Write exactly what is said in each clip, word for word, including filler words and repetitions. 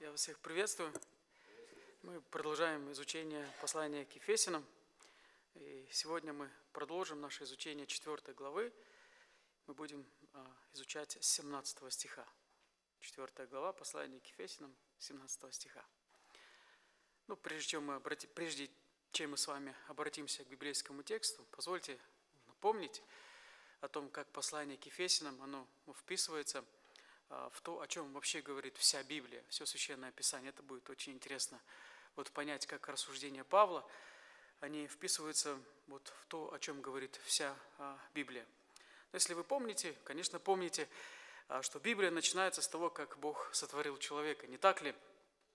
Я вас всех приветствую. Мы продолжаем изучение послания к Ефесянам. И сегодня мы продолжим наше изучение четвёртой главы. Мы будем изучать с семнадцатого стиха. четвёртая глава, послание к Ефесянам, семнадцатого стиха. Ну, прежде чем мы, обрати... прежде чем мы с вами обратимся к библейскому тексту, позвольте напомнить о том, как послание к Ефесянам, оно вписывается в то, о чем вообще говорит вся Библия, все Священное Писание. Это будет очень интересно вот понять, как рассуждения Павла, они вписываются вот в то, о чем говорит вся Библия. Но если вы помните, конечно, помните, что Библия начинается с того, как Бог сотворил человека, не так ли?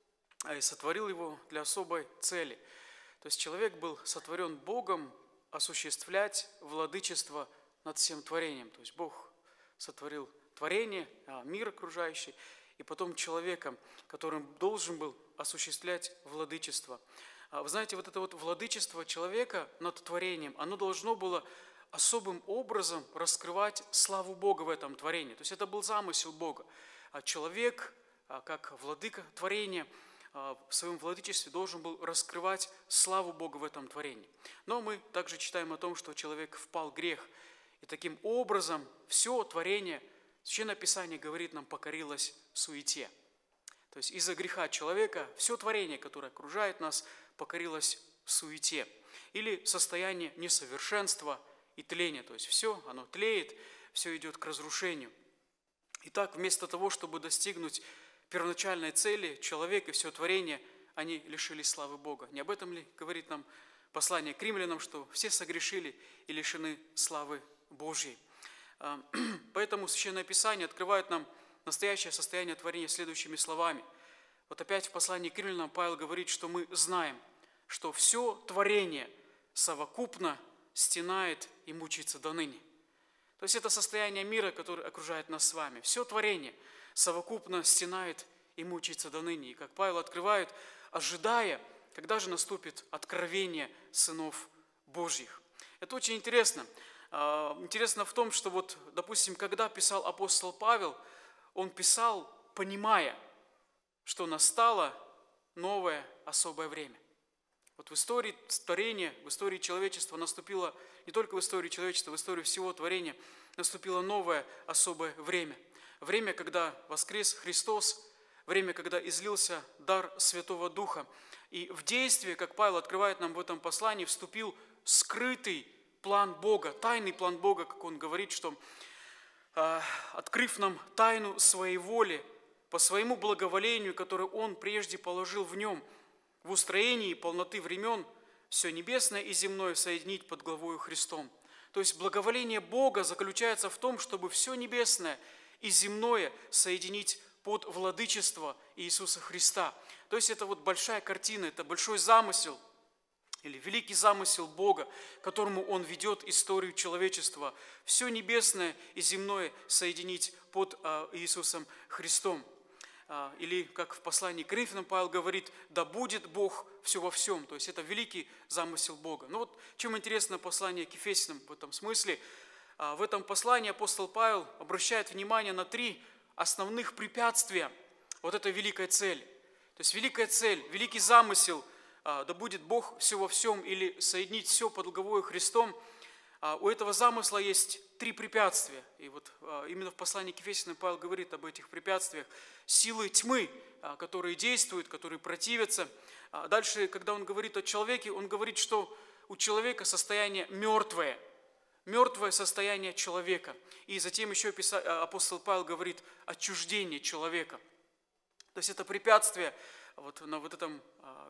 И сотворил его для особой цели. То есть человек был сотворен Богом осуществлять владычество над всем творением. То есть Бог сотворил творение, мир окружающий, и потом человека, которым должен был осуществлять владычество. Вы знаете, вот это вот владычество человека над творением, оно должно было особым образом раскрывать славу Бога в этом творении. То есть это был замысел Бога. Человек, как владыка творения, в своем владычестве должен был раскрывать славу Бога в этом творении. Но мы также читаем о том, что человек впал в грех, и таким образом все творение, Священное Писание говорит нам, покорилось суете. То есть из-за греха человека все творение, которое окружает нас, покорилось суете. Или состояние несовершенства и тления. То есть все, оно тлеет, все идет к разрушению. Итак, вместо того, чтобы достигнуть первоначальной цели, человек и все творение, они лишились славы Бога. Не об этом ли говорит нам послание к римлянам, что все согрешили и лишены славы Божьей? Поэтому Священное Писание открывает нам настоящее состояние творения следующими словами. Вот опять в послании к римлянам Павел говорит, что мы знаем, что все творение совокупно стенает и мучается до ныне. То есть это состояние мира, которое окружает нас с вами. Все творение совокупно стенает и мучается до ныне. И как Павел открывает, ожидая, когда же наступит откровение сынов Божьих. Это очень интересно. Интересно в том, что вот, допустим, когда писал апостол Павел, он писал, понимая, что настало новое особое время. Вот в истории творения, в истории человечества наступило, не только в истории человечества, в истории всего творения, наступило новое особое время. Время, когда воскрес Христос, время, когда излился дар Святого Духа. И в действие, как Павел открывает нам в этом послании, вступил скрытый план Бога, тайный план Бога, как он говорит, что э, открыв нам тайну своей воли, по своему благоволению, которое он прежде положил в нем, в устроении полноты времен, все небесное и земное соединить под главою Христом. То есть благоволение Бога заключается в том, чтобы все небесное и земное соединить под владычество Иисуса Христа. То есть это вот большая картина, это большой замысел, или великий замысел Бога, которому Он ведет историю человечества. Все небесное и земное соединить под Иисусом Христом. Или, как в послании к Коринфянам Павел говорит, да будет Бог все во всем. То есть это великий замысел Бога. Ну вот, чем интересно послание к Ефесянам в этом смысле. В этом послании апостол Павел обращает внимание на три основных препятствия вот этой великой цели. То есть великая цель, великий замысел, да будет Бог все во всем, или соединить все под главою Христом, у этого замысла есть три препятствия. И вот именно в послании к Ефесянам Павел говорит об этих препятствиях. Силы тьмы, которые действуют, которые противятся. Дальше, когда он говорит о человеке, он говорит, что у человека состояние мертвое. Мертвое состояние человека. И затем еще апостол Павел говорит о отчуждении человека. То есть это препятствие вот на вот этом,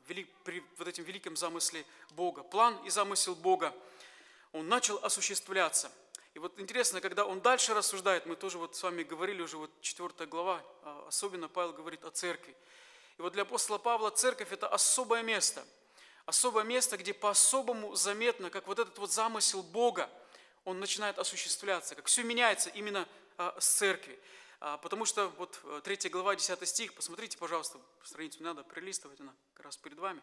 при вот этом великом замысле Бога. План и замысел Бога, он начал осуществляться. И вот интересно, когда он дальше рассуждает, мы тоже вот с вами говорили уже, вот четвёртая глава, особенно Павел говорит о церкви. И вот для апостола Павла церковь – это особое место. Особое место, где по-особому заметно, как вот этот вот замысел Бога, он начинает осуществляться, как все меняется именно с церкви. Потому что вот третья глава, десятый стих, посмотрите, пожалуйста, страницу не надо прилистывать, она как раз перед вами.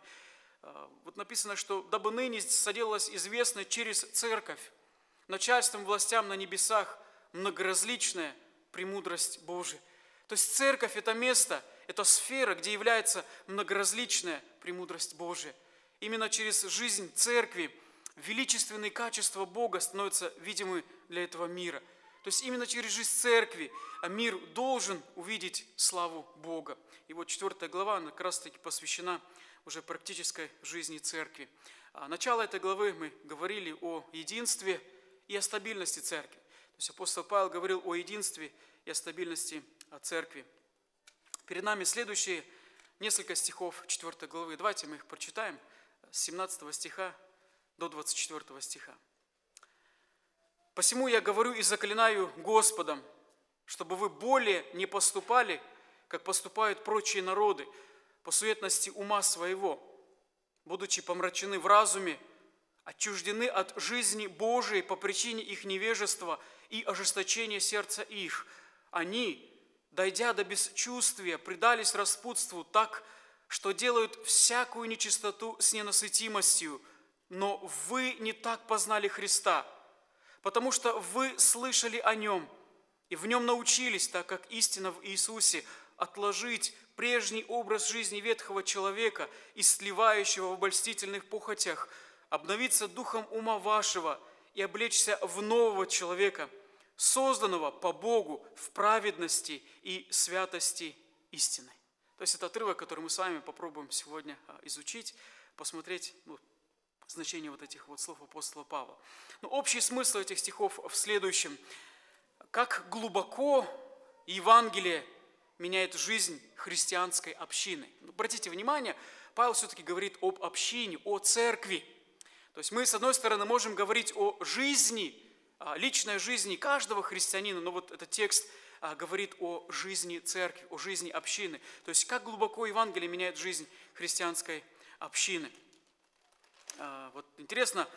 Вот написано, что «дабы ныне соделалось известно через церковь начальством властям на небесах многоразличная премудрость Божия». То есть церковь – это место, это сфера, где является многоразличная премудрость Божия. Именно через жизнь церкви величественные качества Бога становятся видимы для этого мира. То есть именно через жизнь церкви мир должен увидеть славу Бога. И вот четвертая глава, она как раз таки посвящена уже практической жизни церкви. А начало этой главы мы говорили о единстве и о стабильности церкви. То есть апостол Павел говорил о единстве и о стабильности церкви. Перед нами следующие несколько стихов четвёртой главы. Давайте мы их прочитаем с семнадцатого стиха до двадцать четвёртого стиха. «Посему я говорю и заклинаю Господом, чтобы вы более не поступали, как поступают прочие народы, по суетности ума своего, будучи помрачены в разуме, отчуждены от жизни Божией по причине их невежества и ожесточения сердца их. Они, дойдя до бесчувствия, предались распутству так, что делают всякую нечистоту с ненасытимостью. Но вы не так познали Христа, потому что вы слышали о Нем и в Нем научились, так как истина в Иисусе, отложить прежний образ жизни ветхого человека, истлевающего в обольстительных похотях, обновиться духом ума вашего и облечься в нового человека, созданного по Богу в праведности и святости истины». То есть это отрывок, который мы с вами попробуем сегодня изучить, посмотреть ну, значение вот этих вот слов апостола Павла. Но общий смысл этих стихов в следующем. Как глубоко Евангелие меняет жизнь христианской общины. Обратите внимание, Павел все-таки говорит об общине, о церкви. То есть мы, с одной стороны, можем говорить о жизни, личной жизни каждого христианина, но вот этот текст говорит о жизни церкви, о жизни общины. То есть как глубоко Евангелие меняет жизнь христианской общины. Вот интересно,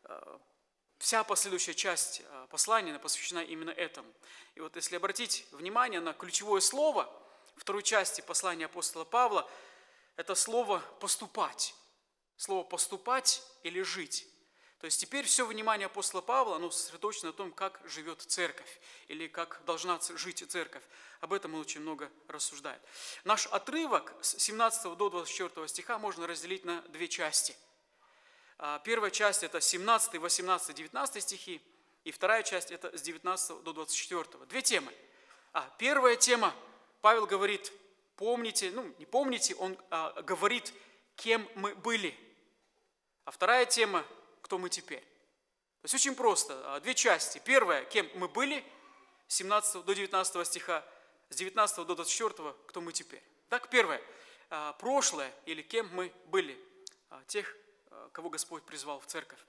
вся последующая часть послания посвящена именно этому. И вот если обратить внимание на ключевое слово второй части послания апостола Павла, это слово «поступать». Слово «поступать» или «жить». То есть теперь все внимание апостола Павла оно сосредоточено на том, как живет церковь, или как должна жить церковь. Об этом он очень много рассуждает. Наш отрывок с семнадцатого до двадцать четвёртого стиха можно разделить на две части. Первая часть – это семнадцатый, восемнадцатый, девятнадцатый стихи, и вторая часть – это с девятнадцатого до двадцать четвёртого. Две темы. А первая тема, Павел говорит, помните, ну не помните, он а, говорит, кем мы были. А вторая тема – кто мы теперь. То есть очень просто. Две части. Первая, кем мы были, с семнадцатого до девятнадцатого стиха, с девятнадцатого до двадцать четвёртого, кто мы теперь. Так, первое, прошлое, или кем мы были, тех, кого Господь призвал в церковь.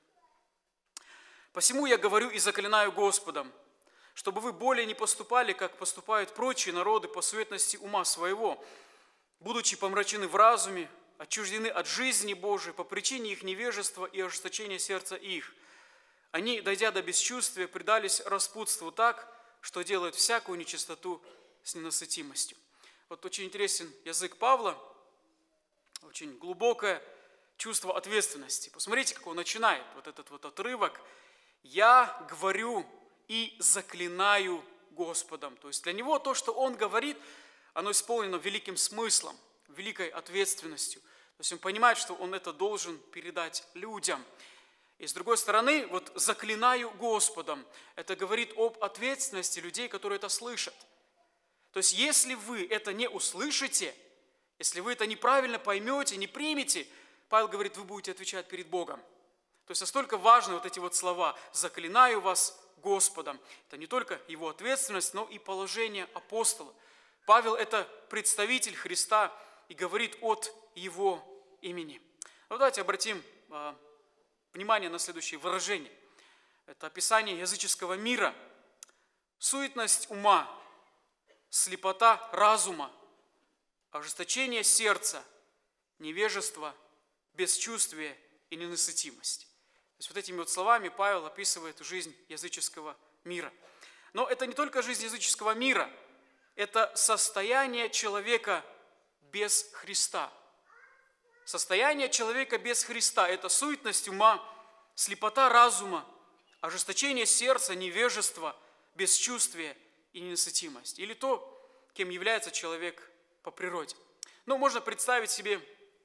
«Посему я говорю и заклинаю Господом, чтобы вы более не поступали, как поступают прочие народы по суетности ума своего, будучи помрачены в разуме, отчуждены от жизни Божией по причине их невежества и ожесточения сердца их. Они, дойдя до бесчувствия, предались распутству так, что делают всякую нечистоту с ненасытимостью». Вот очень интересен язык Павла, очень глубокое чувство ответственности. Посмотрите, как он начинает вот этот вот отрывок. «Я говорю и заклинаю Господом». То есть для него то, что он говорит, оно исполнено великим смыслом, великой ответственностью. То есть он понимает, что он это должен передать людям. И с другой стороны, вот «заклинаю Господом» – это говорит об ответственности людей, которые это слышат. То есть если вы это не услышите, если вы это неправильно поймете, не примете, Павел говорит, вы будете отвечать перед Богом. То есть настолько важны вот эти вот слова «заклинаю вас Господом». Это не только его ответственность, но и положение апостола. Павел – это представитель Христа и говорит от его имени. Ну, давайте обратим а, внимание на следующее выражение. Это описание языческого мира. Суетность ума, слепота разума, ожесточение сердца, невежество, бесчувствие и ненасытимость. То есть вот этими вот словами Павел описывает жизнь языческого мира. Но это не только жизнь языческого мира, это состояние человека без Христа. Состояние человека без Христа – это суетность ума, слепота разума, ожесточение сердца, невежество, бесчувствие и ненасытимость. Или то, кем является человек по природе. Ну, можно представить себе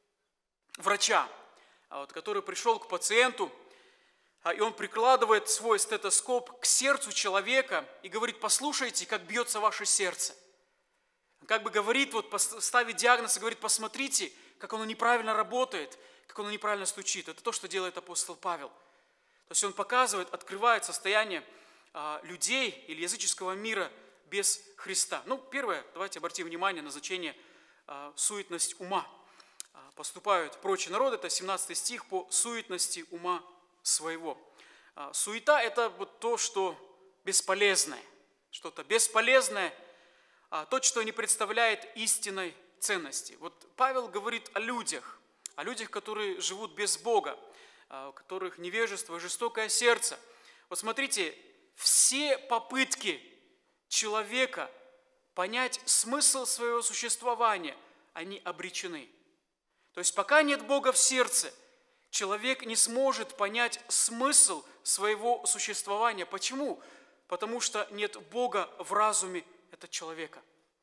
врача, вот, который пришел к пациенту, и он прикладывает свой стетоскоп к сердцу человека и говорит: послушайте, как бьется ваше сердце. Как бы говорит, вот ставит диагноз и говорит: посмотрите, как оно неправильно работает, как оно неправильно стучит. Это то, что делает апостол Павел. То есть он показывает, открывает состояние а, людей или языческого мира без Христа. Ну, первое, давайте обратим внимание на значение а, суетность ума. А, поступают прочие народы, это семнадцатый стих, по суетности ума своего. А, суета – это вот то, что бесполезное, что-то бесполезное, а, то, что не представляет истинной ценности. Вот Павел говорит о людях, о людях, которые живут без Бога, у которых невежество, жестокое сердце. Вот смотрите, все попытки человека понять смысл своего существования, они обречены. То есть пока нет Бога в сердце, человек не сможет понять смысл своего существования. Почему? Потому что нет Бога в разуме этого человека.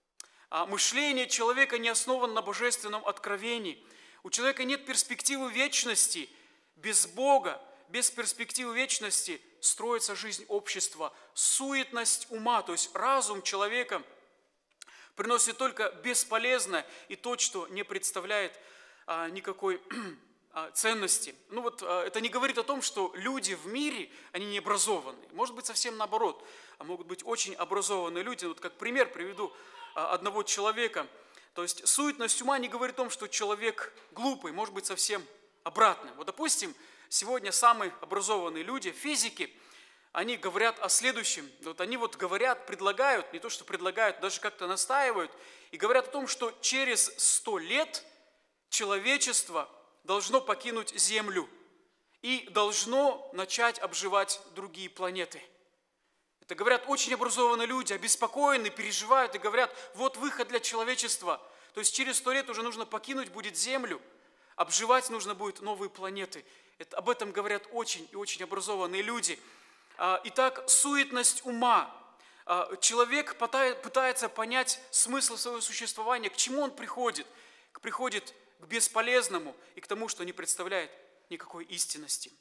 А мышление человека не основано на божественном откровении. У человека нет перспективы вечности. Без Бога, без перспективы вечности строится жизнь общества. Суетность ума, то есть разум человека приносит только бесполезное и то, что не представляет а, никакой а, ценности. Ну вот а, это не говорит о том, что люди в мире, они не образованные. Может быть, совсем наоборот. А могут быть очень образованные люди. Вот как пример приведу а, одного человека. То есть суетность ума не говорит о том, что человек глупый, может быть, совсем обратно. Вот, допустим, сегодня самые образованные люди, физики, они говорят о следующем. Вот они вот говорят, предлагают, не то что предлагают, даже как-то настаивают, и говорят о том, что через сто лет человечество должно покинуть Землю и должно начать обживать другие планеты. Это говорят очень образованные люди, обеспокоены, переживают и говорят: вот выход для человечества. То есть через сто лет уже нужно покинуть будет Землю, обживать нужно будет новые планеты. Это, об этом говорят очень и очень образованные люди. Итак, суетность ума. Человек пытается понять смысл своего существования, к чему он приходит. Приходит к бесполезному и к тому, что не представляет никакой истинности.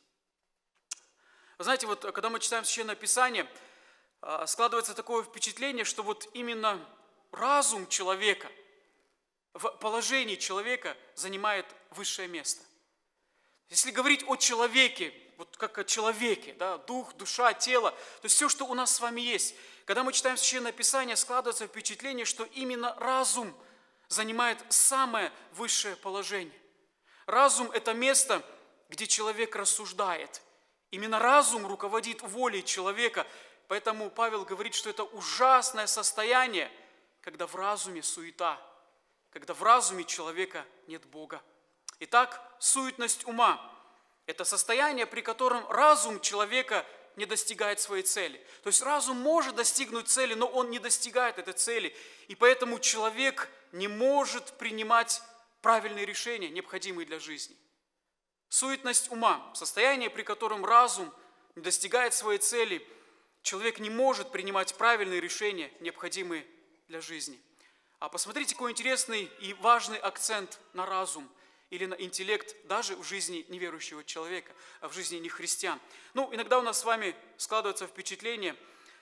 Вы знаете, вот когда мы читаем Священное Писание, складывается такое впечатление, что вот именно разум человека, в положении человека занимает высшее место. Если говорить о человеке, вот как о человеке, да, дух, душа, тело, то есть все, что у нас с вами есть. Когда мы читаем Священное Писание, складывается впечатление, что именно разум занимает самое высшее положение. Разум – это место, где человек рассуждает. Именно разум руководит волей человека. Поэтому Павел говорит, что это ужасное состояние, когда в разуме суета, когда в разуме человека нет Бога. Итак, суетность ума – это состояние, при котором разум человека не достигает своей цели. То есть разум может достигнуть цели, но он не достигает этой цели. И поэтому человек не может принимать правильные решения, необходимые для жизни. Суетность ума – состояние, при котором разум не достигает своей цели. Человек не может принимать правильные решения, необходимые для жизни. А посмотрите, какой интересный и важный акцент на разум или на интеллект даже в жизни неверующего человека, а в жизни нехристиан. Ну, иногда у нас с вами складывается впечатление,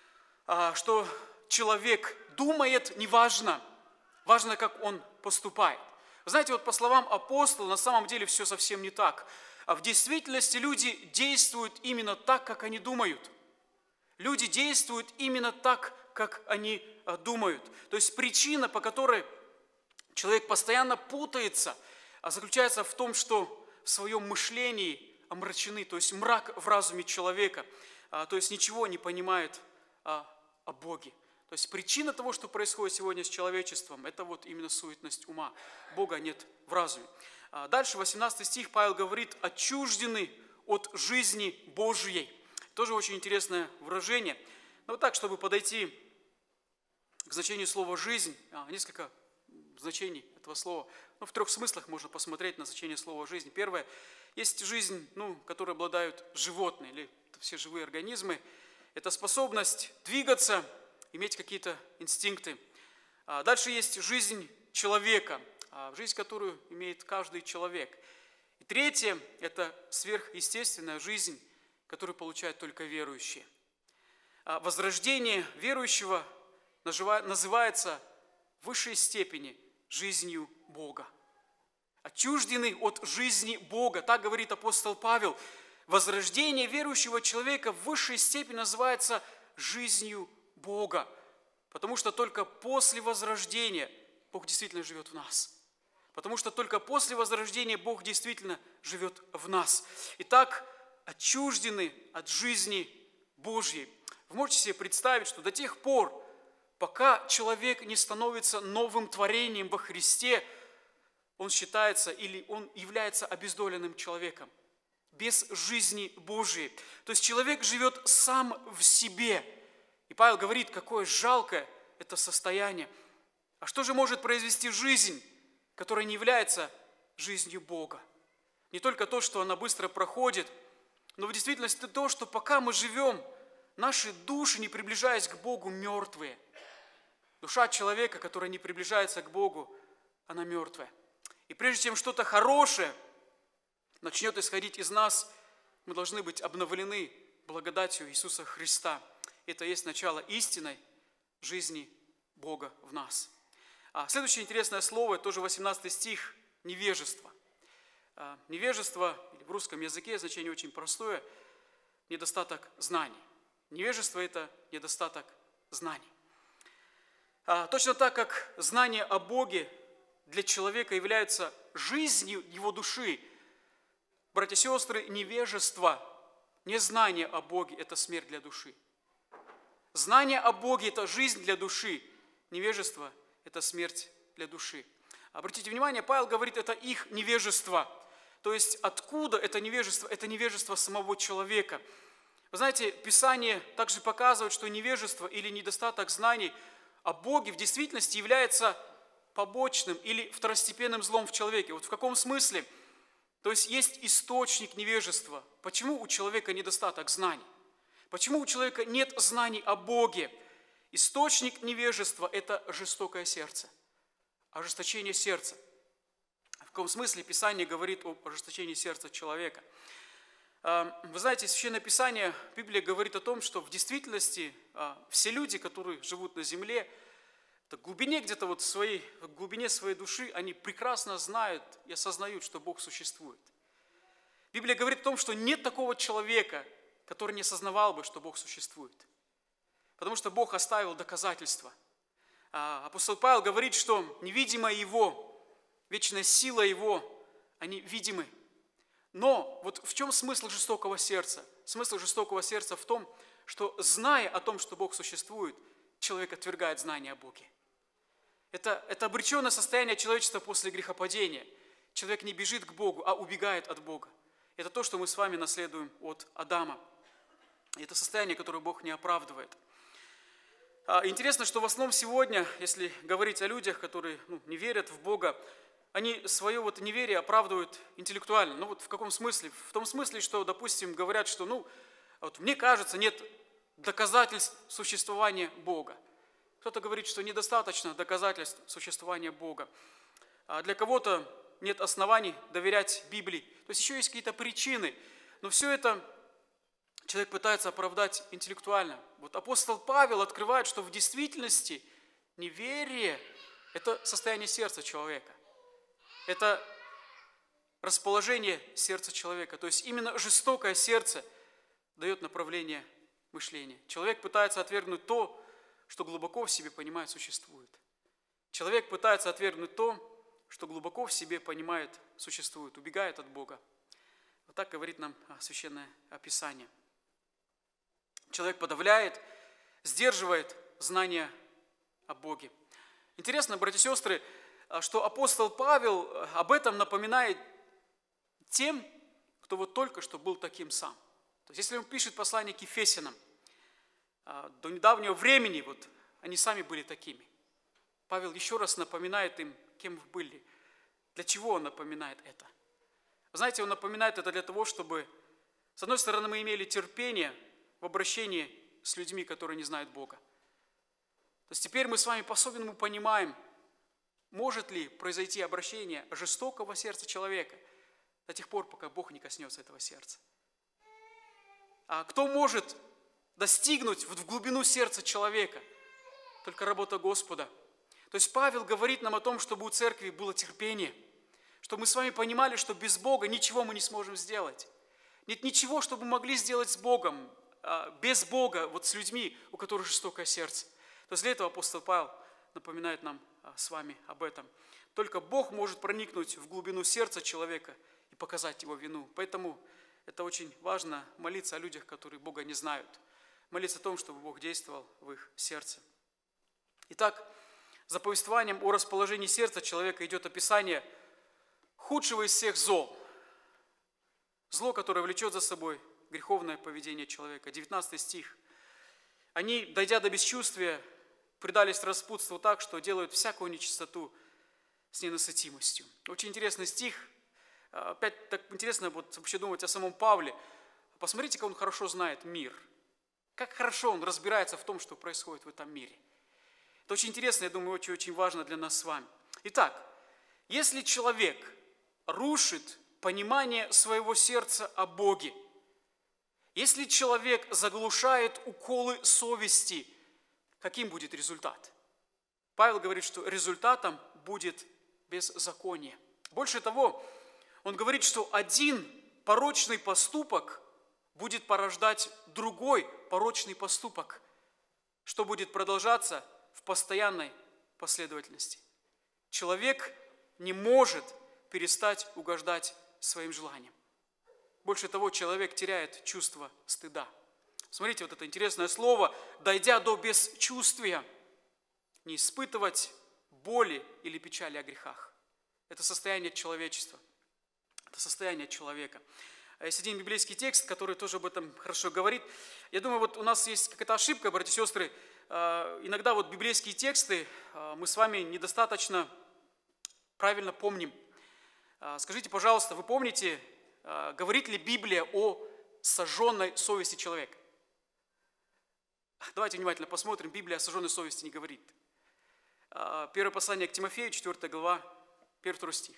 что человек думает, неважно, важно, как он поступает. Знаете, вот по словам апостола, на самом деле все совсем не так. А в действительности люди действуют именно так, как они думают. Люди действуют именно так, как они думают. То есть причина, по которой человек постоянно путается, заключается в том, что в своем мышлении омрачены, то есть мрак в разуме человека, то есть ничего не понимает о Боге. То есть причина того, что происходит сегодня с человечеством, это вот именно суетность ума. Бога нет в разуме. Дальше, восемнадцатый стих, Павел говорит: отчуждены от жизни Божьей. Тоже очень интересное выражение. Но вот так, чтобы подойти к значению слова «жизнь», несколько значений этого слова. Ну, в трех смыслах можно посмотреть на значение слова «жизнь». Первое, есть жизнь, ну, которой обладают животные, или все живые организмы. Это способность двигаться, иметь какие-то инстинкты. Дальше есть жизнь человека, жизнь, которую имеет каждый человек. И третье – это сверхъестественная жизнь, которую получают только верующие. Возрождение верующего называется в высшей степени жизнью Бога. Отчужденный от жизни Бога, так говорит апостол Павел. Возрождение верующего человека в высшей степени называется жизнью Бога, потому что только после возрождения Бог действительно живет в нас. Потому что только после возрождения Бог действительно живет в нас. Итак, отчуждены от жизни Божьей. Вы можете себе представить, что до тех пор, пока человек не становится новым творением во Христе, он считается или он является обездоленным человеком, без жизни Божьей. То есть человек живет сам в себе. И Павел говорит, какое жалкое это состояние. А что же может произвести жизнь, которая не является жизнью Бога? Не только то, что она быстро проходит, но в действительности то, что пока мы живем, наши души, не приближаясь к Богу, мертвые. Душа человека, которая не приближается к Богу, она мертвая. И прежде чем что-то хорошее начнет исходить из нас, мы должны быть обновлены благодатью Иисуса Христа. Это есть начало истинной жизни Бога в нас. А следующее интересное слово, тоже восемнадцатый стих, невежество. А, невежество, или в русском языке значение очень простое, недостаток знаний. Невежество – это недостаток знаний. А, точно так, как знание о Боге для человека является жизнью его души, братья и сестры, невежество, незнание о Боге – это смерть для души. Знание о Боге – это жизнь для души, невежество – это смерть для души. Обратите внимание, Павел говорит, это их невежество. То есть откуда это невежество? Это невежество самого человека. Вы знаете, Писание также показывает, что невежество или недостаток знаний о Боге в действительности является побочным или второстепенным злом в человеке. Вот в каком смысле? То есть есть источник невежества. Почему у человека недостаток знаний? Почему у человека нет знаний о Боге? Источник невежества – это жестокое сердце, ожесточение сердца. В каком смысле Писание говорит об ожесточении сердца человека? Вы знаете, Священное Писание, Библия говорит о том, что в действительности все люди, которые живут на земле, в глубине где-то вот своей, в глубине своей души, они прекрасно знают и осознают, что Бог существует. Библия говорит о том, что нет такого человека, который не осознавал бы, что Бог существует. Потому что Бог оставил доказательства. Апостол Павел говорит, что невидимое Его, вечная сила Его, они видимы. Но вот в чем смысл жестокого сердца? Смысл жестокого сердца в том, что, зная о том, что Бог существует, человек отвергает знание о Боге. Это, это обреченное состояние человечества после грехопадения. Человек не бежит к Богу, а убегает от Бога. Это то, что мы с вами наследуем от Адама. И это состояние, которое Бог не оправдывает. Интересно, что в основном сегодня, если говорить о людях, которые ну, не верят в Бога, они свое вот неверие оправдывают интеллектуально. Ну вот в каком смысле? В том смысле, что, допустим, говорят, что ну, вот мне кажется, нет доказательств существования Бога. Кто-то говорит, что недостаточно доказательств существования Бога. А для кого-то нет оснований доверять Библии. То есть еще есть какие-то причины. Но все это человек пытается оправдать интеллектуально. Вот апостол Павел открывает, что в действительности неверие – это состояние сердца человека. Это расположение сердца человека. То есть именно жестокое сердце дает направление мышления. Человек пытается отвергнуть то, что глубоко в себе понимает, существует. Человек пытается отвергнуть то, что глубоко в себе понимает, существует, убегает от Бога. Вот так говорит нам Священное Писание. Человек подавляет, сдерживает знания о Боге. Интересно, братья и сестры, что апостол Павел об этом напоминает тем, кто вот только что был таким сам. То есть, если он пишет послание к Ефесянам, до недавнего времени вот они сами были такими. Павел еще раз напоминает им, кем вы были. Для чего он напоминает это? Вы знаете, он напоминает это для того, чтобы, с одной стороны, мы имели терпение в обращении с людьми, которые не знают Бога. То есть теперь мы с вами по-особенному понимаем, может ли произойти обращение жестокого сердца человека до тех пор, пока Бог не коснется этого сердца. А кто может достигнуть в глубину сердца человека? Только работа Господа. То есть Павел говорит нам о том, чтобы у церкви было терпение, чтобы мы с вами понимали, что без Бога ничего мы не сможем сделать. Нет ничего, что мы могли сделать с Богом, без Бога, вот с людьми, у которых жестокое сердце. То есть для этого апостол Павел напоминает нам с вами об этом. Только Бог может проникнуть в глубину сердца человека и показать его вину. Поэтому это очень важно молиться о людях, которые Бога не знают. Молиться о том, чтобы Бог действовал в их сердце. Итак, за повествованием о расположении сердца человека идет описание худшего из всех зол. Зло, которое влечет за собой греховное поведение человека. девятнадцатый стих. Они, дойдя до бесчувствия, предались распутству так, что делают всякую нечистоту с ненасытимостью. Очень интересный стих. Опять так интересно вот вообще думать о самом Павле. Посмотрите, как он хорошо знает мир. Как хорошо он разбирается в том, что происходит в этом мире. Это очень интересно, я думаю, очень-очень важно для нас с вами. Итак, если человек рушит понимание своего сердца о Боге, если человек заглушает уколы совести, каким будет результат? Павел говорит, что результатом будет беззаконие. Больше того, он говорит, что один порочный поступок будет порождать другой порочный поступок, что будет продолжаться в постоянной последовательности. Человек не может перестать угождать своим желаниям. Больше того, человек теряет чувство стыда. Смотрите, вот это интересное слово, дойдя до бесчувствия, не испытывать боли или печали о грехах. Это состояние человечества, это состояние человека. Есть один библейский текст, который тоже об этом хорошо говорит. Я думаю, вот у нас есть какая-то ошибка, братья и сестры. Иногда вот библейские тексты мы с вами недостаточно правильно помним. Скажите, пожалуйста, вы помните, говорит ли Библия о сожженной совести человека? Давайте внимательно посмотрим. Библия о сожженной совести не говорит. Первое послание к Тимофею, четвёртая глава, первый-второй стих.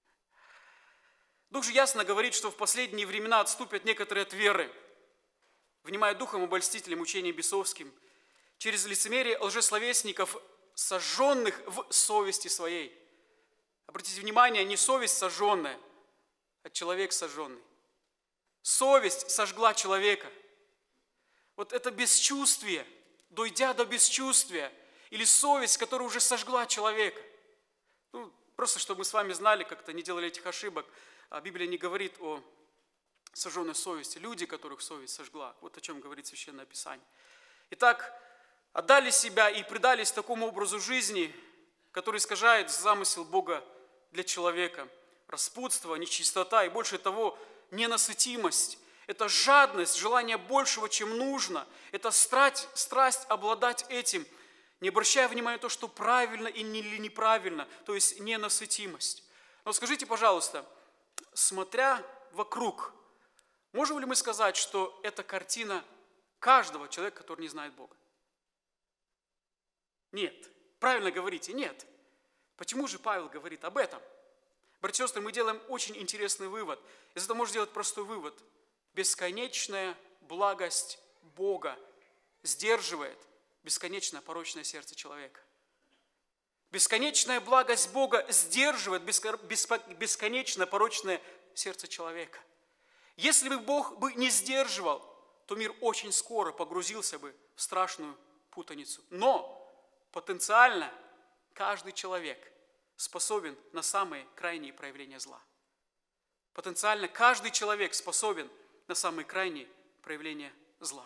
Дух же ясно говорит, что в последние времена отступят некоторые от веры, внимая духом обольстителям, учением бесовским, через лицемерие лжесловесников, сожженных в совести своей. Обратите внимание, не совесть сожженная, а человек сожженный. Совесть сожгла человека. Вот это бесчувствие, дойдя до бесчувствия, или совесть, которая уже сожгла человека. Ну, просто чтобы мы с вами знали, как-то не делали этих ошибок. А Библия не говорит о сожженной совести. Люди, которых совесть сожгла. Вот о чем говорит Священное Писание. Итак, отдали себя и предались такому образу жизни, который искажает замысел Бога для человека. Распутство, нечистота и, больше того, ненасытимость. Это жадность, желание большего, чем нужно. Это страсть, страсть обладать этим, не обращая внимания на то, что правильно или неправильно, то есть ненасытимость. Но скажите, пожалуйста, смотря вокруг, можем ли мы сказать, что это картина каждого человека, который не знает Бога? Нет. Правильно говорите, нет. Почему же Павел говорит об этом? Братья и сестры, мы делаем очень интересный вывод. Из этого можно сделать простой вывод. Бесконечная благость Бога сдерживает бесконечное порочное сердце человека. Бесконечная благость Бога сдерживает бесконечно порочное сердце человека. Если бы Бог бы не сдерживал, то мир очень скоро погрузился бы в страшную путаницу. Но потенциально каждый человек способен на самые крайние проявления зла. Потенциально каждый человек способен на самые крайние проявления зла.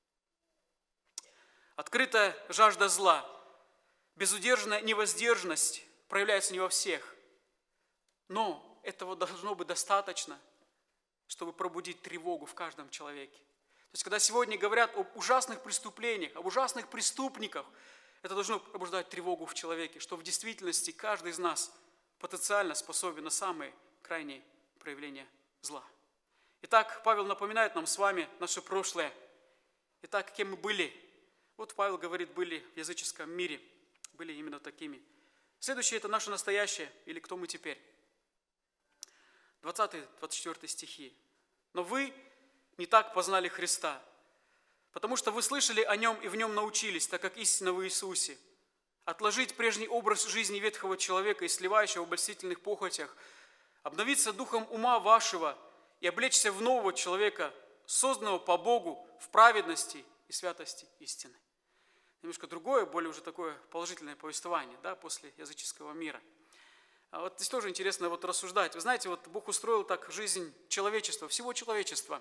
Открытая жажда зла, безудержная невоздержанность проявляется не во всех. Но этого должно быть достаточно, чтобы пробудить тревогу в каждом человеке. То есть, когда сегодня говорят об ужасных преступлениях, об ужасных преступниках, это должно пробуждать тревогу в человеке, что в действительности каждый из нас потенциально способен на самые крайние проявления зла. Итак, Павел напоминает нам с вами наше прошлое. Итак, кем мы были? Вот Павел говорит, были в языческом мире, были именно такими. Следующее – это наше настоящее, или кто мы теперь. двадцатый-двадцать четвёртый стихи. «Но вы не так познали Христа, потому что вы слышали о Нем и в Нем научились, так как истинно в Иисусе. Отложить прежний образ жизни ветхого человека и сливающего в обольстительных похотях, обновиться духом ума вашего и облечься в нового человека, созданного по Богу в праведности и святости истины». Немножко другое, более уже такое положительное повествование, да, после языческого мира. А вот здесь тоже интересно вот рассуждать. Вы знаете, вот Бог устроил так жизнь человечества, всего человечества.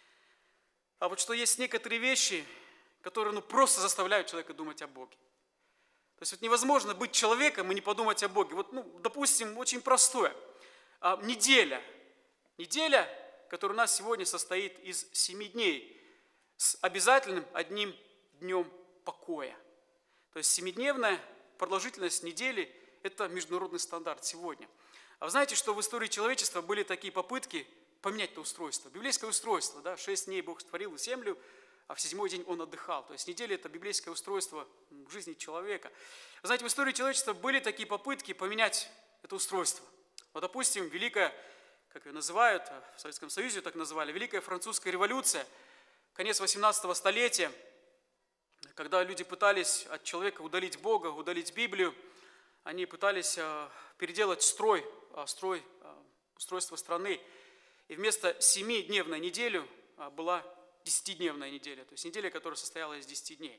А вот что есть некоторые вещи, которые ну, просто заставляют человека думать о Боге. То есть вот невозможно быть человеком и не подумать о Боге. Вот, ну, допустим, очень простое. А, неделя. Неделя, которая у нас сегодня состоит из семи дней с обязательным одним днем покоя. То есть семидневная продолжительность недели – это международный стандарт сегодня. А вы знаете, что в истории человечества были такие попытки поменять это устройство? Библейское устройство, да, шесть дней Бог створил землю, а в седьмой день Он отдыхал. То есть неделя – это библейское устройство в жизни человека. Вы знаете, в истории человечества были такие попытки поменять это устройство. Вот, допустим, великая, как ее называют, в Советском Союзе так называли, Великая Французская революция, конец восемнадцатого столетия, когда люди пытались от человека удалить Бога, удалить Библию, они пытались переделать строй, строй устройство страны. И вместо семидневной недели была десятидневная неделя, то есть неделя, которая состояла из десяти дней.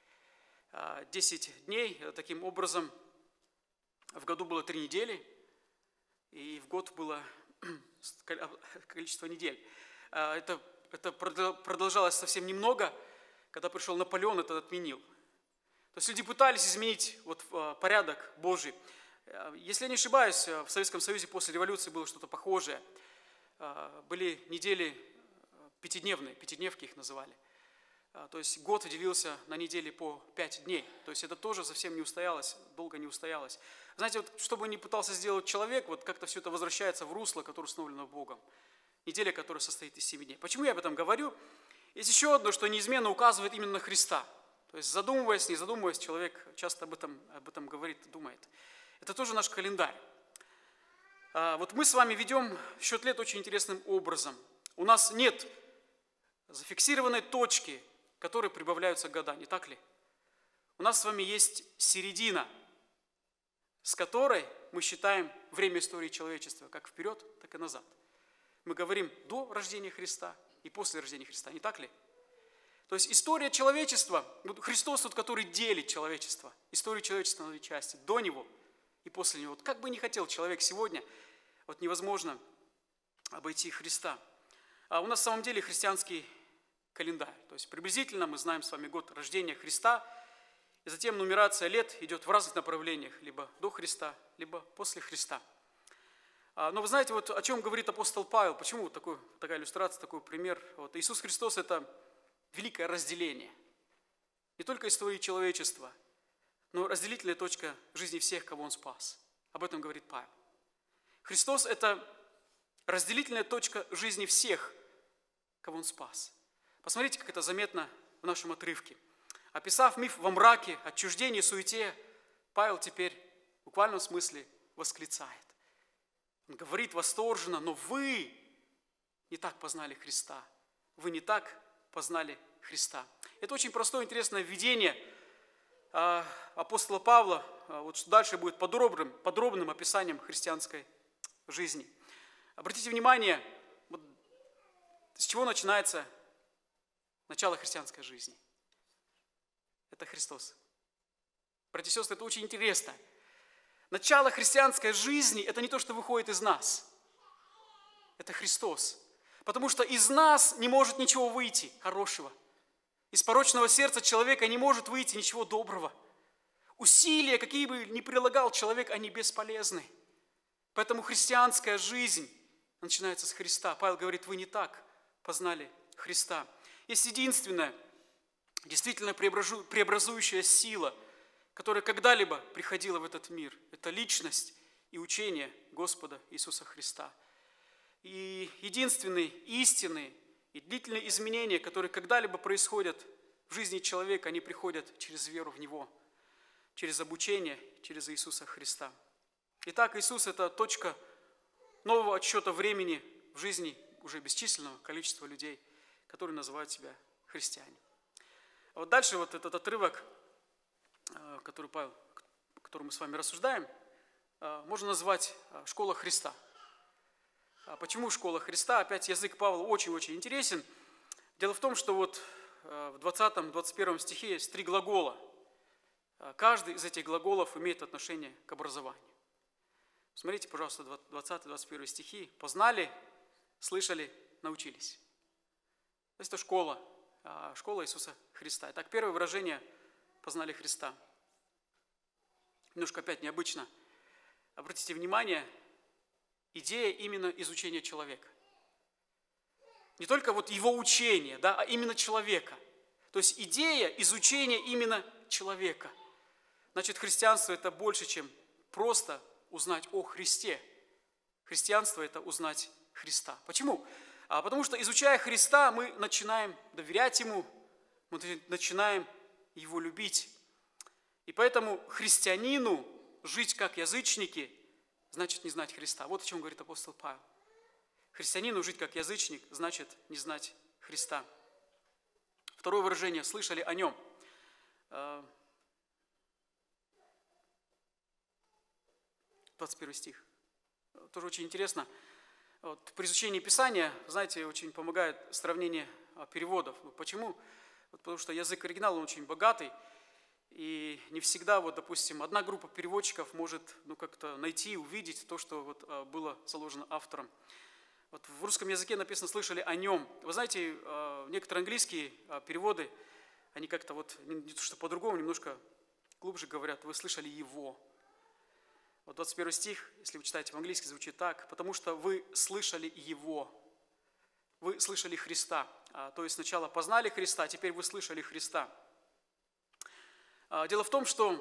Десять дней, таким образом, в году было три недели, и в год было количество недель. Это, это продолжалось совсем немного. Когда пришел Наполеон, это отменил. То есть люди пытались изменить вот, порядок Божий. Если я не ошибаюсь, в Советском Союзе после революции было что-то похожее. Были недели пятидневные, пятидневки их называли. То есть год делился на недели по пять дней. То есть это тоже совсем не устоялось, долго не устоялось. Знаете, вот, что бы ни пытался сделать человек, вот как-то все это возвращается в русло, которое установлено Богом. Неделя, которая состоит из семи дней. Почему я об этом говорю? Есть еще одно, что неизменно указывает именно на Христа. То есть задумываясь, не задумываясь, человек часто об этом, об этом говорит, думает. Это тоже наш календарь. Вот мы с вами ведем счет лет очень интересным образом. У нас нет зафиксированной точки, к которой прибавляются года, не так ли? У нас с вами есть середина, с которой мы считаем время истории человечества как вперед, так и назад. Мы говорим до рождения Христа и после рождения Христа, не так ли? То есть история человечества, Христос тот, который делит человечество, историю человечества на две части, до Него и после Него. Вот как бы ни хотел человек сегодня, вот невозможно обойти Христа. А у нас в самом деле христианский календарь. То есть приблизительно мы знаем с вами год рождения Христа, и затем нумерация лет идет в разных направлениях, либо до Христа, либо после Христа. Но вы знаете, вот о чем говорит апостол Павел, почему вот такой, такая иллюстрация, такой пример. Вот Иисус Христос – это великое разделение. Не только истории человечества, но разделительная точка жизни всех, кого Он спас. Об этом говорит Павел. Христос – это разделительная точка жизни всех, кого Он спас. Посмотрите, как это заметно в нашем отрывке. Описав миф во мраке, отчуждении, суете, Павел теперь в буквальном смысле восклицает. Он говорит восторженно, но вы не так познали Христа. Вы не так познали Христа. Это очень простое, интересное введение апостола Павла. Вот что дальше будет подробным, подробным описанием христианской жизни. Обратите внимание, вот с чего начинается начало христианской жизни. Это Христос. Братья и сестры, это очень интересно. Начало христианской жизни – это не то, что выходит из нас. Это Христос. Потому что из нас не может ничего выйти хорошего. Из порочного сердца человека не может выйти ничего доброго. Усилия, какие бы ни прилагал человек, они бесполезны. Поэтому христианская жизнь начинается с Христа. Павел говорит, вы не так познали Христа. Есть единственная, действительно преобразующая сила, которая когда-либо приходила в этот мир. Это личность и учение Господа Иисуса Христа. И единственные истинные и длительные изменения, которые когда-либо происходят в жизни человека, они приходят через веру в Него, через обучение, через Иисуса Христа. Итак, Иисус – это точка нового отсчета времени в жизни уже бесчисленного количества людей, которые называют себя христиане. А вот дальше вот этот отрывок, который, Павел, который мы с вами рассуждаем, можно назвать «Школа Христа». Почему «Школа Христа»? Опять язык Павла очень-очень интересен. Дело в том, что вот в двадцатом-двадцать первом стихе есть три глагола. Каждый из этих глаголов имеет отношение к образованию. Смотрите, пожалуйста, двадцатый-двадцать первый стихи. «Познали, слышали, научились». То есть это школа, школа Иисуса Христа. Итак, первое выражение «познали Христа». Немножко опять необычно. Обратите внимание, идея именно изучения человека. Не только вот его учение, да, а именно человека. То есть идея изучения именно человека. Значит, христианство – это больше, чем просто узнать о Христе. Христианство – это узнать Христа. Почему? А потому что, изучая Христа, мы начинаем доверять Ему, мы начинаем Его любить. И поэтому христианину жить как язычники значит не знать Христа. Вот о чем говорит апостол Павел. Христианину жить как язычник значит не знать Христа. Второе выражение «слышали о Нем». двадцать первый стих. Тоже очень интересно. Вот, при изучении Писания, знаете, очень помогает сравнение переводов. Почему? Вот, потому что язык оригинала он очень богатый. И не всегда, вот, допустим, одна группа переводчиков может ну, как-то найти, увидеть то, что вот, было заложено автором. Вот в русском языке написано «слышали о нем». Вы знаете, некоторые английские переводы, они как-то вот, не то что по-другому, немножко глубже говорят, вы слышали его. Вот двадцать первый стих, если вы читаете в английском, звучит так, потому что вы слышали его, вы слышали Христа. То есть сначала познали Христа, теперь вы слышали Христа. Дело в том, что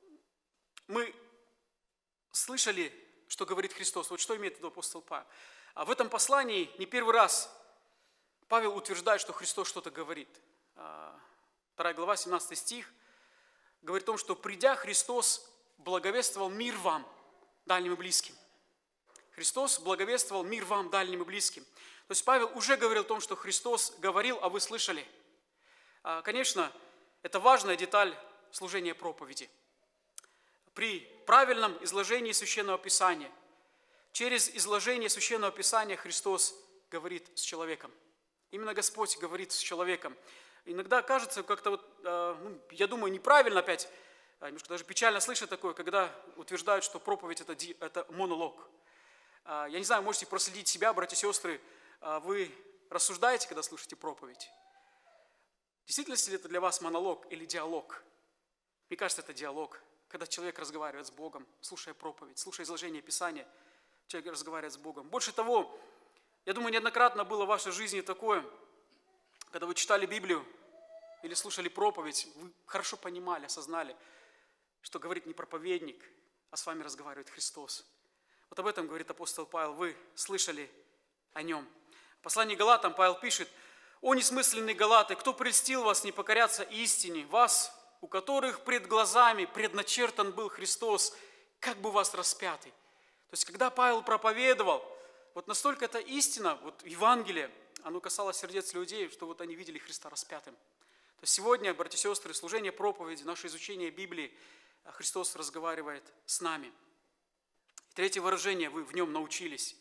мы слышали, что говорит Христос. Вот что имеет в виду апостол Павел. А в этом послании не первый раз Павел утверждает, что Христос что-то говорит. Вторая глава, семнадцатый стих, говорит о том, что придя, Христос благовествовал мир вам, дальним и близким. Христос благовествовал мир вам, дальним и близким. То есть Павел уже говорил о том, что Христос говорил, а вы слышали. Конечно, это важная деталь служения проповеди. При правильном изложении Священного Писания, через изложение Священного Писания Христос говорит с человеком. Именно Господь говорит с человеком. Иногда кажется, как-то вот, ну, я думаю, неправильно опять, немножко даже печально слышать такое, когда утверждают, что проповедь это, это монолог. Я не знаю, можете проследить себя, братья и сестры, вы рассуждаете, когда слушаете проповедь? Действительно ли это для вас монолог или диалог? Мне кажется, это диалог, когда человек разговаривает с Богом, слушая проповедь, слушая изложение Писания, человек разговаривает с Богом. Больше того, я думаю, неоднократно было в вашей жизни такое, когда вы читали Библию или слушали проповедь, вы хорошо понимали, осознали, что говорит не проповедник, а с вами разговаривает Христос. Вот об этом говорит апостол Павел, вы слышали о Нем. В послании Галатам Павел пишет: «О несмысленные галаты, кто прельстил вас не покоряться истине, вас, у которых пред глазами предначертан был Христос, как бы вас распятый». То есть, когда Павел проповедовал, вот настолько эта истина, вот Евангелие, оно касалось сердец людей, что вот они видели Христа распятым. То есть сегодня, братья и сестры, служение проповеди, наше изучение Библии, Христос разговаривает с нами. Третье выражение, вы в Нем научились.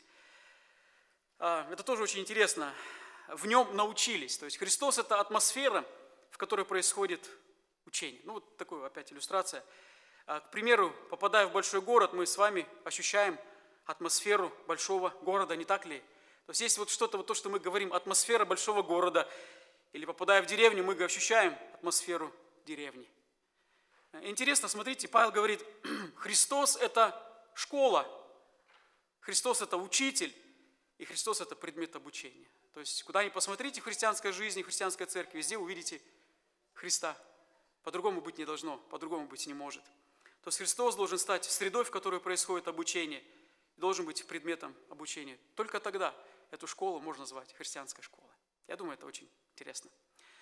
Это тоже очень интересно. В Нем научились. То есть Христос – это атмосфера, в которой происходит учение. Ну вот такая опять иллюстрация. К примеру, попадая в большой город, мы с вами ощущаем атмосферу большого города, не так ли? То есть есть вот что-то, вот то, что мы говорим, атмосфера большого города. Или попадая в деревню, мы ощущаем атмосферу деревни. Интересно, смотрите, Павел говорит, Христос – это школа, Христос – это учитель, и Христос – это предмет обучения. То есть, куда ни посмотрите в христианской жизни, в христианской церкви, везде увидите Христа. По-другому быть не должно, по-другому быть не может. То есть, Христос должен стать средой, в которой происходит обучение, должен быть предметом обучения. Только тогда эту школу можно назвать христианской школой. Я думаю, это очень интересно.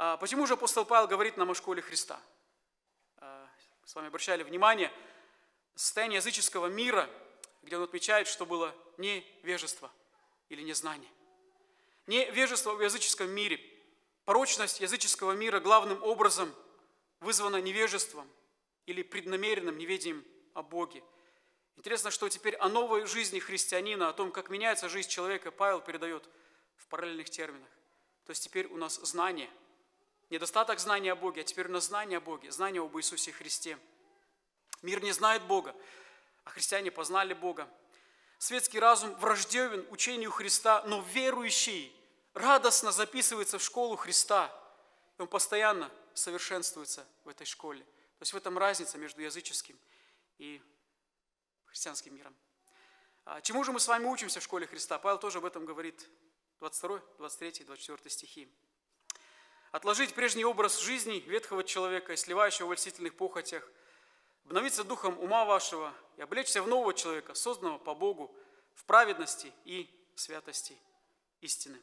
Почему же апостол Павел говорит нам о школе Христа? С вами обращали внимание на состояние языческого мира, где он отмечает, что было невежество или незнание. Невежество в языческом мире, порочность языческого мира главным образом вызвана невежеством или преднамеренным неведением о Боге. Интересно, что теперь о новой жизни христианина, о том, как меняется жизнь человека, Павел передает в параллельных терминах. То есть теперь у нас знание, недостаток знания о Боге, а теперь у нас знание о Боге, знание об Иисусе Христе. Мир не знает Бога, а христиане познали Бога. Светский разум враждебен учению Христа, но верующий радостно записывается в школу Христа. И он постоянно совершенствуется в этой школе. То есть в этом разница между языческим и христианским миром. Чему же мы с вами учимся в школе Христа? Павел тоже об этом говорит. двадцать второй, двадцать третий, двадцать четвёртый стихи. «Отложить прежний образ жизни ветхого человека и сливающего в льстительных похотях, обновиться духом ума вашего и облечься в нового человека, созданного по Богу, в праведности и святости истины».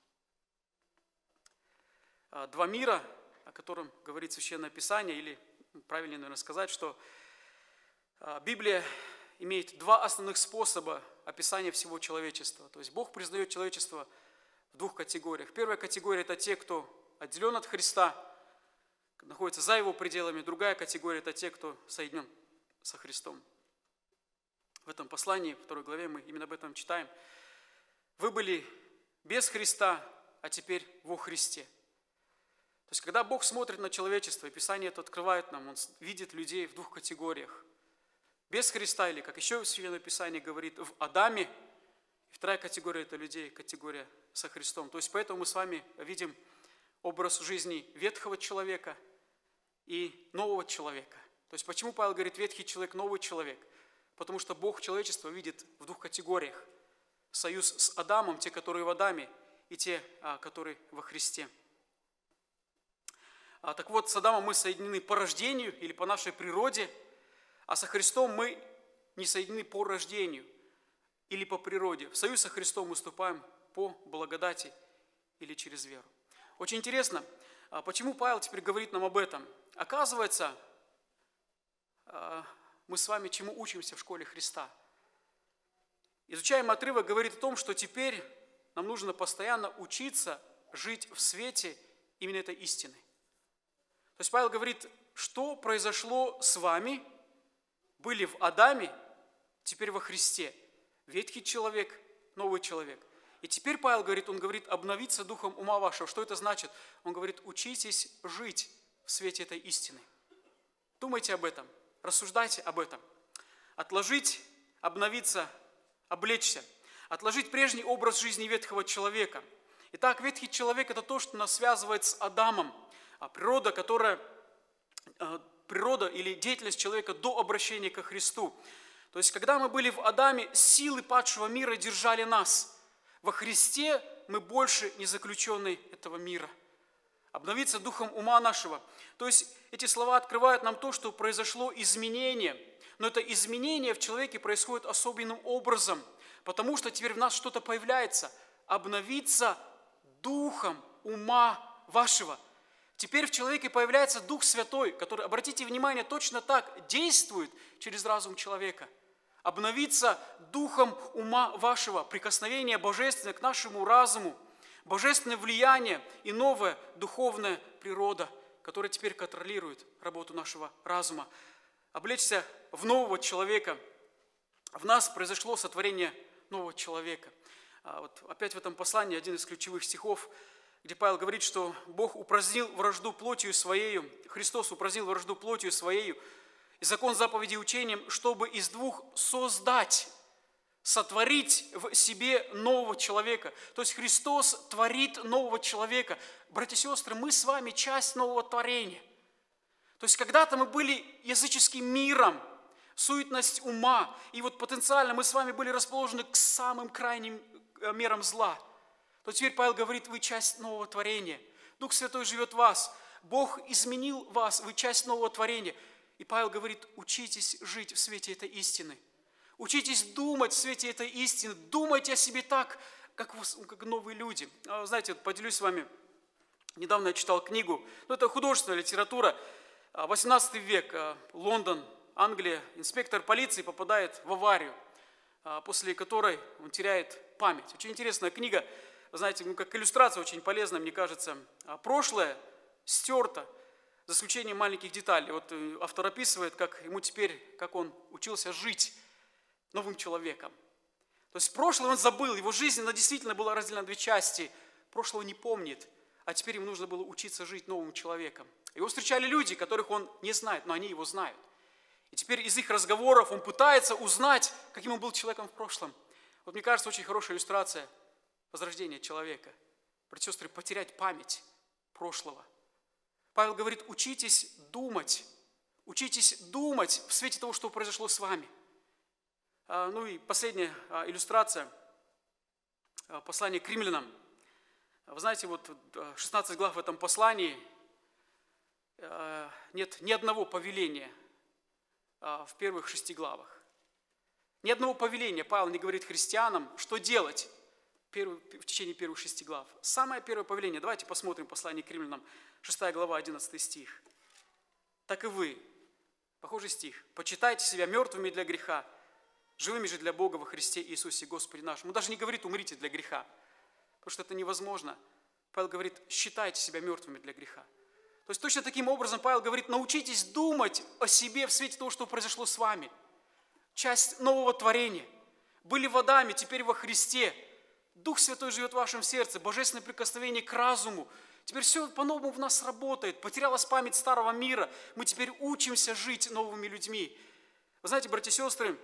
Два мира, о котором говорит Священное Писание, или правильнее, наверное, сказать, что Библия имеет два основных способа описания всего человечества. То есть Бог признает человечество в двух категориях. Первая категория – это те, кто отделен от Христа, находится за Его пределами. Другая категория – это те, кто соединен со Христом. В этом послании, в второй главе, мы именно об этом читаем. Вы были без Христа, а теперь во Христе. То есть, когда Бог смотрит на человечество, и Писание это открывает нам, Он видит людей в двух категориях. Без Христа, или, как еще Священное Писание говорит, в Адаме. И вторая категория – это людей, категория со Христом. То есть, поэтому мы с вами видим образ жизни ветхого человека и нового человека. То есть, почему Павел говорит ветхий человек, новый человек? Потому что Бог человечество видит в двух категориях. Союз с Адамом, те, которые в Адаме, и те, которые во Христе. Так вот, с Адамом мы соединены по рождению или по нашей природе, а со Христом мы не соединены по рождению или по природе. В союз со Христом мы вступаем по благодати или через веру. Очень интересно, почему Павел теперь говорит нам об этом. Оказывается, мы с вами чему учимся в школе Христа? Изучаемый отрывок говорит о том, что теперь нам нужно постоянно учиться жить в свете именно этой истины. То есть Павел говорит, что произошло с вами, были в Адаме, теперь во Христе. Ветхий человек, новый человек. И теперь Павел говорит, он говорит, обновиться духом ума вашего. Что это значит? Он говорит, учитесь жить в свете этой истины. Думайте об этом, рассуждайте об этом. Отложить, обновиться, облечься. Отложить прежний образ жизни ветхого человека. Итак, ветхий человек – это то, что нас связывает с Адамом. А природа, которая, природа или деятельность человека до обращения ко Христу. То есть, когда мы были в Адаме, силы падшего мира держали нас. Во Христе мы больше не заключенные этого мира. Обновиться духом ума нашего. То есть, эти слова открывают нам то, что произошло изменение. Но это изменение в человеке происходит особенным образом, потому что теперь в нас что-то появляется. Обновиться духом ума вашего. Теперь в человеке появляется Дух Святой, который, обратите внимание, точно так действует через разум человека. Обновиться духом ума вашего, прикосновение божественное к нашему разуму, божественное влияние и новая духовная природа, которая теперь контролирует работу нашего разума. Облечься в нового человека. В нас произошло сотворение нового человека. Вот опять в этом послании один из ключевых стихов, где Павел говорит, что Бог упразднил вражду плотью своею, Христос упразднил вражду плотью своею, и закон заповедей учением, чтобы из двух создать, сотворить в себе нового человека. То есть Христос творит нового человека. Братья и сестры, мы с вами часть нового творения. То есть когда-то мы были языческим миром, суетность ума, и вот потенциально мы с вами были расположены к самым крайним мерам зла. То теперь Павел говорит, вы часть нового творения. Дух Святой живет в вас. Бог изменил вас, вы часть нового творения. И Павел говорит, учитесь жить в свете этой истины. Учитесь думать в свете этой истины. Думайте о себе так, как, как новые люди. Знаете, поделюсь с вами Недавно я читал книгу, ну это художественная литература, восемнадцатый век, Лондон, Англия. Инспектор полиции попадает в аварию, после которой он теряет память. Очень интересная книга, вы знаете, ну, как иллюстрация очень полезная, мне кажется. Прошлое стерто, за исключением маленьких деталей. Вот автор описывает, как ему теперь, как он учился жить новым человеком. То есть прошлое он забыл, его жизнь, она действительно была разделена на две части. Прошлого не помнит, а теперь ему нужно было учиться жить новым человеком. Его встречали люди, которых он не знает, но они его знают. И теперь из их разговоров он пытается узнать, каким он был человеком в прошлом. Вот мне кажется, очень хорошая иллюстрация возрождения человека. Братья и сестры, потерять память прошлого. Павел говорит, учитесь думать, учитесь думать в свете того, что произошло с вами. Ну и последняя иллюстрация, послание к римлянам. Вы знаете, вот шестнадцать глав в этом послании, нет ни одного повеления в первых шести главах. Ни одного повеления Павел не говорит христианам, что делать в течение первых шести глав. Самое первое повеление, давайте посмотрим послание к римлянам, шестая глава, одиннадцатый стих. «Так и вы», похожий стих, «почитайте себя мертвыми для греха, живыми же для Бога во Христе Иисусе Господе нашему». Он даже не говорит «умрите для греха», потому что это невозможно. Павел говорит «считайте себя мертвыми для греха». То есть точно таким образом Павел говорит «научитесь думать о себе в свете того, что произошло с вами». Часть нового творения. Были в Адаме, теперь во Христе. Дух Святой живет в вашем сердце, божественное прикосновение к разуму. Теперь все по-новому в нас работает. Потерялась память старого мира. Мы теперь учимся жить новыми людьми. Вы знаете, братья и сестры,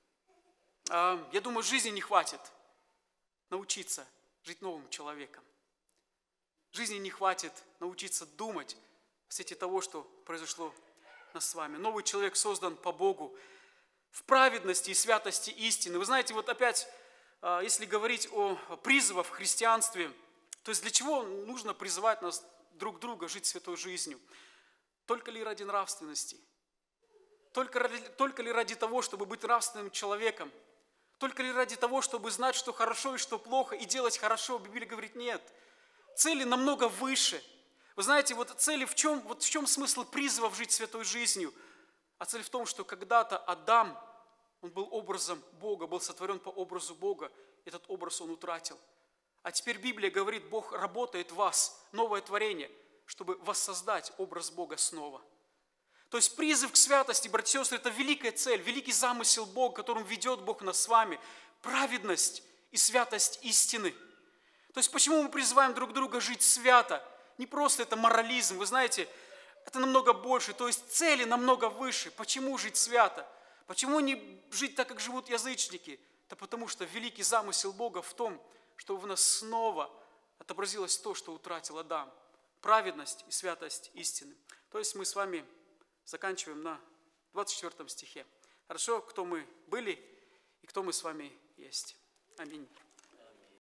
я думаю, жизни не хватит научиться жить новым человеком. Жизни не хватит научиться думать в свете того, что произошло нас с вами. Новый человек создан по Богу в праведности и святости истины. Вы знаете, вот опять, если говорить о призывах в христианстве, то есть для чего нужно призывать нас друг друга жить святой жизнью? Только ли ради нравственности? Только, ради, только ли ради того, чтобы быть нравственным человеком? Только ли ради того, чтобы знать, что хорошо и что плохо, и делать хорошо? Библия говорит, нет. Цели намного выше. Вы знаете, вот цели в чем, вот в чем смысл призывов жить святой жизнью? А цель в том, что когда-то Адам, он был образом Бога, был сотворен по образу Бога. Этот образ он утратил. А теперь Библия говорит, Бог работает в вас, новое творение, чтобы воссоздать образ Бога снова. То есть призыв к святости, братья и сестры, это великая цель, великий замысел Бога, которым ведет Бог нас с вами. Праведность и святость истины. То есть почему мы призываем друг друга жить свято? Не просто это морализм, вы знаете, это намного больше, то есть цели намного выше. Почему жить свято? Почему не жить так, как живут язычники? Да потому что великий замысел Бога в том, чтобы в нас снова отобразилось то, что утратил Адам. Праведность и святость истины. То есть мы с вами заканчиваем на двадцать четвёртом стихе. Хорошо, кто мы были и кто мы с вами есть. Аминь.